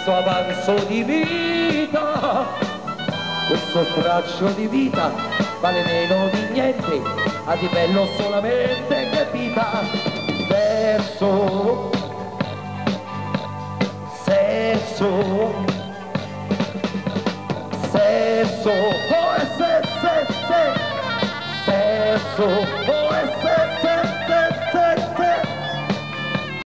questo avanzo di vita, questo straccio di vita vale meno di niente, a di bello solamente che vita. Sesso, sesso, sesso, oh, sesso,